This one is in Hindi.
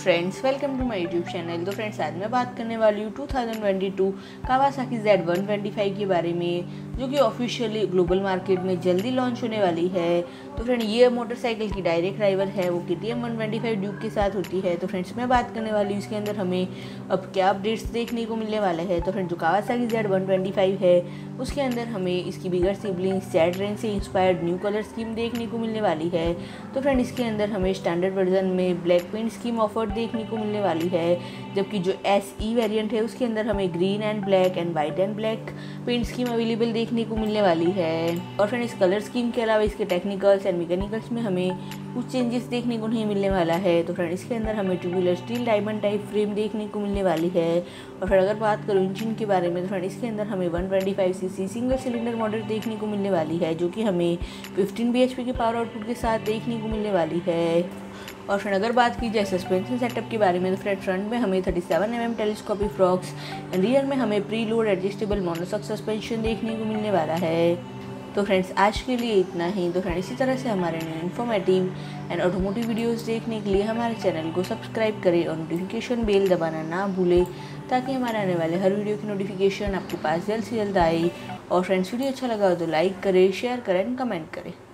Friends, welcome to my YouTube channel. तो फ्रेंड्स, आज मैं बात करने वाली हूँ 2022 कावासाकी Z125 के बारे में, जो कि ऑफिशियली ग्लोबल मार्केट में जल्दी लॉन्च होने वाली है। तो फ्रेंड, ये मोटरसाइकिल की डायरेक्ट राइवल है, वो KTM 125 ड्यूक के साथ होती है। तो फ्रेंड्स, मैं बात करने वाली हूँ इसके अंदर हमें अब क्या अपडेट्स देखने को मिलने वाले हैं। तो फ्रेंड, जो कावासाकी Z125 है उसके अंदर हमें इसकी बिगर सिबलिंग जेड रेंज से इंस्पायर्ड न्यू कलर स्कीम देखने को मिलने वाली है। तो फ्रेंड, इसके अंदर हमें स्टैंडर्ड वर्जन में ब्लैक पेंट स्कीम ऑफर देखने को मिलने वाली है, जबकि जो SE वेरिएंट है उसके अंदर हमें green and black and white and black paint scheme available देखने को मिलने वाली है। और फ्रेंड, इस कलर स्कीम के अलावा इसके टेक्निकल्स एंड मैकेनिकल्स में हमें कुछ चेंजेस देखने को नहीं मिलने वाला है। तो फ्रेंड, इसके अंदर हमें tubular steel diamond type frame देखने को मिलने वाली है। और फिर अगर बात करूँ इंजन के बारे में, तो फ्रेंड इसके अंदर हमें 125cc सिंगल सिलेंडर मॉडल देखने को मिलने वाली है, जो कि हमें 15 bhp के पावर आउटपुट के साथ देखने को मिलने वाली है। और फ्रेंड, अगर बात की जाए सस्पेंशन सेटअप के बारे में, तो फ्रंट में हमें 37mm telescopic frocks and rear में हमें preload adjustable monoshock suspension देखने को मिलने वाला है। तो फ्रेंड्स, आज के लिए इतना ही। तो फ्रेंड, इसी तरह से हमारे इन्फॉर्मेटिव एंड ऑटोमोटिव वीडियोस देखने के लिए हमारे चैनल को सब्सक्राइब करें और नोटिफिकेशन बेल दबाना ना भूलें, ताकि हमारे आने वाले हर वीडियो की नोटिफिकेशन आपके पास जल्द से जल्द आए। और फ्रेंड्स, वीडियो अच्छा लगा हो तो लाइक करें, शेयर करें एंड कमेंट करें।